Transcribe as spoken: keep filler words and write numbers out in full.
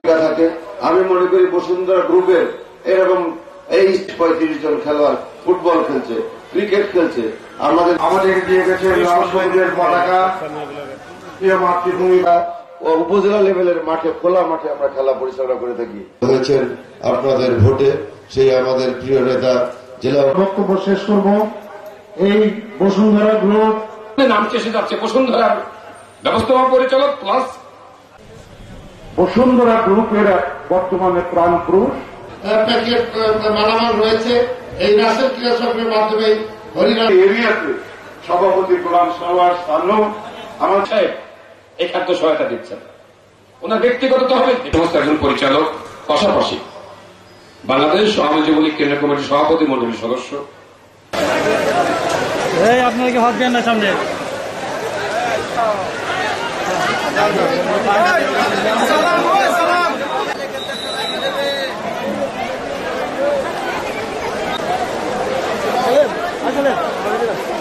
থাকে। আমি মনে করি বসুন্ধরা গ্রুপের এরকম এই পঁয়ত্রিশ জন খেলোয়াড় ফুটবল খেলছে, ক্রিকেট খেলছে, আমাদের আমাদের দিয়ে গেছে লাল সবুজের পতাকা, প্রিয় মাতৃভূমিকা ও উপজেলা লেভেলের মাঠে, খোলা মাঠে আমরা খেলা পরিচালনা করে থাকি। হয়েছেন আপনাদের ভোটে সেই আমাদের প্রিয় নেতা জেলা। বক্তব্য শেষ করব। এই বসুন্ধরা গ্রুপ নাম চেষে যাচ্ছে বসুন্ধরা ব্যবস্থাপনা পরিচালক প্লাস বসুন্ধরা গ্রুপের বর্তমানে প্রাণ পুরুষ প্যাকেট মালামাল রয়েছে। এই রাসেল ক্রীড়া সংঘের মাধ্যমে হরিনাথ এরিয়াতে সভাপতি প্রধান সভার স্থানীয় আমার সাহেব এই খাদ্য সহায়তা দিচ্ছেন। ওনার ব্যক্তিগত তো হবে সমস্ত একজন পরিচালক, পাশাপাশি বাংলাদেশ আওয়ামী যুবলীগ কেন্দ্রীয় কমিটির সভাপতি মন্ডলীর সদস্য। আপনারা কি হাত দেন না সামনে? আসলে